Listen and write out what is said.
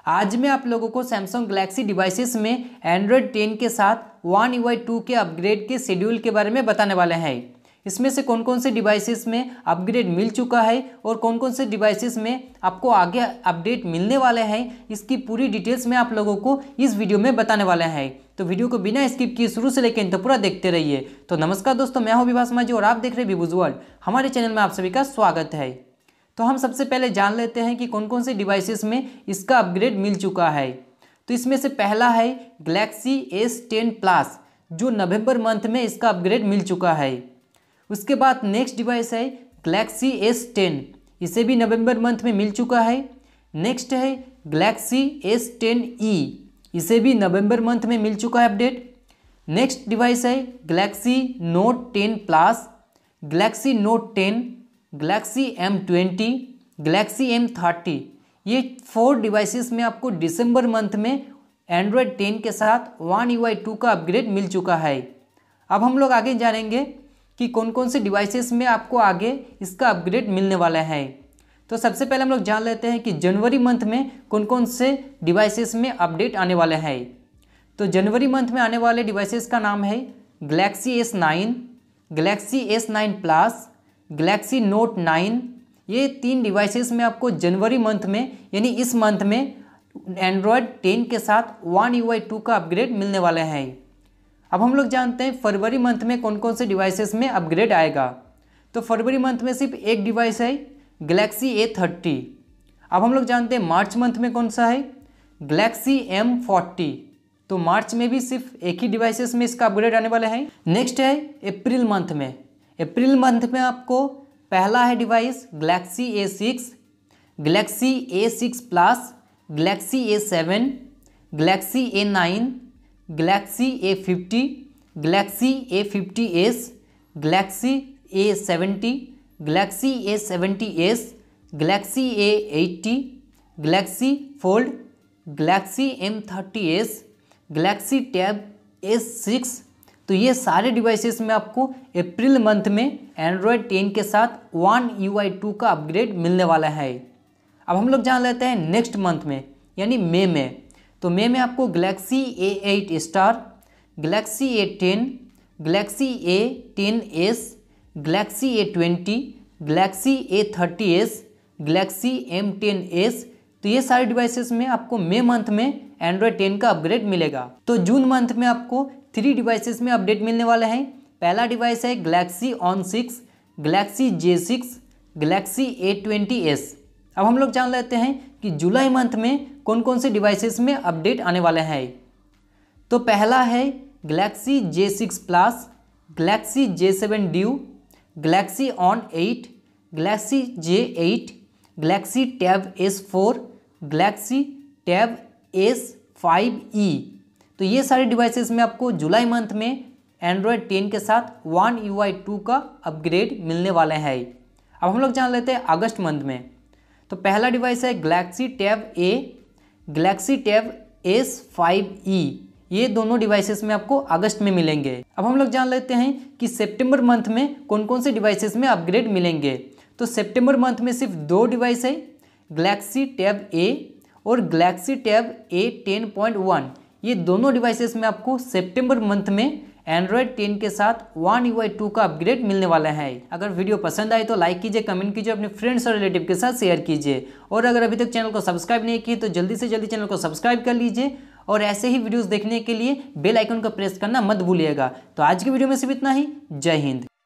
आज मैं आप लोगों को सैमसंग गैलेक्सी डिवाइसेस में एंड्रॉयड 10 के साथ वन UI 2 के अपग्रेड के शेड्यूल के बारे में बताने वाले हैं। इसमें से कौन कौन से डिवाइसेस में अपग्रेड मिल चुका है और कौन कौन से डिवाइसेस में आपको आगे अपडेट मिलने वाले हैं, इसकी पूरी डिटेल्स में आप लोगों को इस वीडियो में बताने वाले हैं। तो वीडियो को बिना स्किप किए शुरू से लेकर अंत तक पूरा देखते रहिए। तो नमस्कार दोस्तों, मैं हूं विभास माझी और आप देख रहे हैं विभूज वर्ल्ड। हमारे चैनल में आप सभी का स्वागत है। तो हम सबसे पहले जान लेते हैं कि कौन कौन से डिवाइसेस में इसका अपग्रेड मिल चुका है। तो इसमें से पहला है गैलेक्सी S10 प्लस, जो नवंबर मंथ में इसका अपग्रेड मिल चुका है। उसके बाद नेक्स्ट डिवाइस है गैलेक्सी S10, इसे भी नवंबर मंथ में मिल चुका है। नेक्स्ट है गैलेक्सी S10e, इसे भी नवंबर मंथ में मिल चुका है अपडेट। नेक्स्ट डिवाइस है Galaxy Note 10 plus, Galaxy Note 10, Galaxy M20, Galaxy M30। ये 4 डिवाइसेस में आपको दिसंबर मंथ में एंड्रॉयड 10 के साथ वन UI 2 का अपग्रेड मिल चुका है। अब हम लोग आगे जानेंगे कि कौन कौन से डिवाइसेस में आपको आगे इसका अपग्रेड मिलने वाला है। तो सबसे पहले हम लोग जान लेते हैं कि जनवरी मंथ में कौन कौन से डिवाइसेस में अपडेट आने वाले हैं। तो जनवरी मंथ में आने वाले डिवाइसेस का नाम है Galaxy S9, Galaxy S9 plus, Galaxy Note 9। ये 3 डिवाइसेस में आपको जनवरी मंथ में यानी इस मंथ में एंड्रॉयड 10 के साथ वन UI 2 का अपग्रेड मिलने वाले हैं। अब हम लोग जानते हैं फरवरी मंथ में कौन कौन से डिवाइसेस में अपग्रेड आएगा। तो फरवरी मंथ में सिर्फ एक डिवाइस है गैलेक्सी A30। अब हम लोग जानते हैं मार्च मंथ में कौन सा है गैलेक्सी M40। तो मार्च में भी सिर्फ एक ही डिवाइसेस में इसका अपग्रेड आने वाले हैं। नेक्स्ट है अप्रैल मंथ में। अप्रैल मंथ में आपको पहला है device Galaxy A6, Galaxy A6 plus, Galaxy A7, Galaxy A9, Galaxy A50, Galaxy A50s, Galaxy A70, Galaxy A70s, Galaxy A80, Galaxy fold, Galaxy M30s, Galaxy tab S6। तो ये सारे devices में आपको अप्रैल मंथ में एंड्रॉयड 10 के साथ one UI 2 का upgrade मिलने वाला है। अब हम लोग जान लेते हैं नेक्स्ट मंथ में यानी मई में। तो मई में आपको Galaxy A8 star, Galaxy A10, Galaxy A10s, Galaxy A20, Galaxy A30s, Galaxy M10s। तो ये सारे डिवाइसेस में आपको मई मंथ में एंड्रॉयड 10 का अपग्रेड मिलेगा। तो जून मंथ में आपको 3 डिवाइसेस में अपडेट मिलने वाले हैं। पहला डिवाइस है Galaxy on 6, Galaxy J6, Galaxy A20s। अब हम लोग जान लेते हैं कि जुलाई मंथ में कौन कौन से डिवाइसेस में अपडेट आने वाले हैं। तो पहला है Galaxy J6 plus, Galaxy J7 duo, Galaxy on 8, Galaxy J8, Galaxy tab S4, Galaxy tab S5e। तो ये सारे डिवाइसेस में आपको जुलाई मंथ में एंड्रॉयड 10 के साथ वन UI 2 का अपग्रेड मिलने वाले हैं। अब हम लोग जान लेते हैं अगस्त मंथ में। तो पहला डिवाइस है Galaxy tab A, Galaxy tab S5e। ये दोनों डिवाइसेस में आपको अगस्त में मिलेंगे। अब हम लोग जान लेते हैं कि सितंबर मंथ में कौन कौन से डिवाइसेस में अपग्रेड मिलेंगे। तो सितंबर मंथ में सिर्फ 2 डिवाइस है गैलेक्सी टैब A और गैलेक्सी टैब A10.1। ये दोनों डिवाइसेस में आपको सितंबर मंथ में एंड्रॉयड 10 के साथ वन UI 2 का अपग्रेड मिलने वाला है। अगर वीडियो पसंद आए तो लाइक कीजिए, कमेंट कीजिए, अपने फ्रेंड्स और रिलेटिव के साथ शेयर कीजिए। और अगर अभी तक चैनल को सब्सक्राइब नहीं किए तो जल्दी से जल्दी चैनल को सब्सक्राइब कर लीजिए और ऐसे ही वीडियोस देखने के लिए बेल आइकन को प्रेस करना मत भूलिएगा। तो आज की वीडियो में सिर्फ इतना ही। जय हिंद।